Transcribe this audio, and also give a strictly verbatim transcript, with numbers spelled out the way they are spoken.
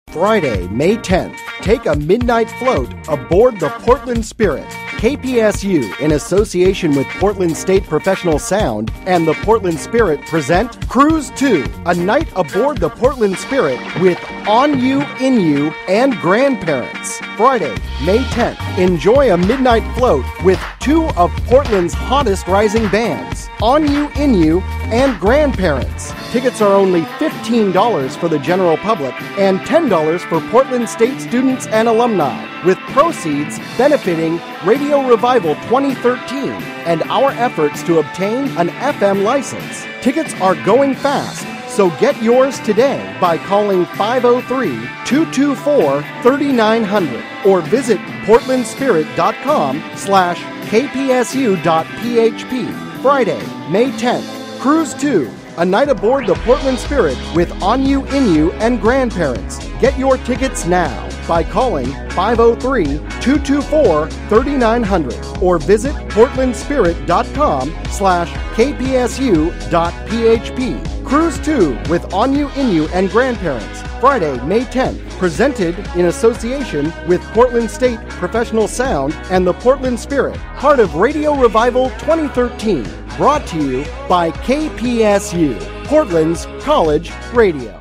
Friday, May tenth, take a midnight float aboard the Portland Spirit. K P S U, in association with Portland State Professional Sound and the Portland Spirit, present Cruise two, a night aboard the Portland Spirit with On You, In You, and grandparents. Friday, May tenth, enjoy a midnight float with two of Portland's hottest rising bands, On You, In You, and grandparents. Tickets are only fifteen dollars for the general public and ten dollars for Portland State students and alumni, with proceeds benefiting Radio Revival twenty thirteen and our efforts to obtain an F M license. Tickets are going fast, so get yours today by calling five oh three, two two four, three nine zero zero or visit portlandspirit.com slash kpsu.php. Friday, May tenth, Cruise two, a night aboard the Portland Spirit with On You, In You, and grandparents. Get your tickets now by calling five oh three, two two four, three nine zero zero or visit portlandspirit.com slash kpsu.php. Cruise two with On You, In You, and grandparents. Friday, May tenth. Presented in association with Portland State Professional Sound and the Portland Spirit. Part of Radio Revival twenty thirteen. Brought to you by K P S U, Portland's College Radio.